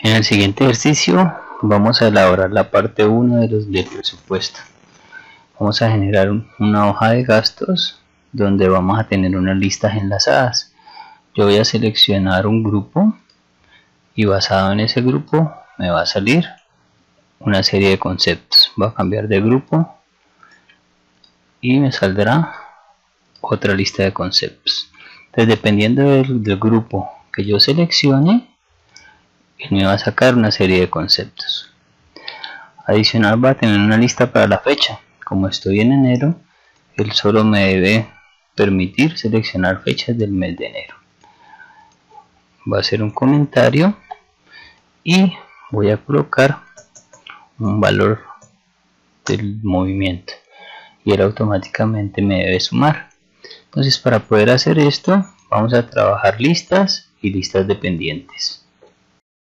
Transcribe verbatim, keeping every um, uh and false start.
En el siguiente ejercicio vamos a elaborar la parte uno de los del presupuesto. Vamos a generar una hoja de gastos donde vamos a tener unas listas enlazadas. Yo voy a seleccionar un grupo y basado en ese grupo me va a salir una serie de conceptos. Voy a cambiar de grupo y me saldrá otra lista de conceptos. Entonces, dependiendo del, del grupo que yo seleccione, él me va a sacar una serie de conceptos. Adicional, va a tener una lista para la fecha. Como estoy en enero, él solo me debe permitir seleccionar fechas del mes de enero. Va a hacer un comentario y voy a colocar un valor del movimiento y él automáticamente me debe sumar. Entonces, para poder hacer esto, vamos a trabajar listas y listas dependientes.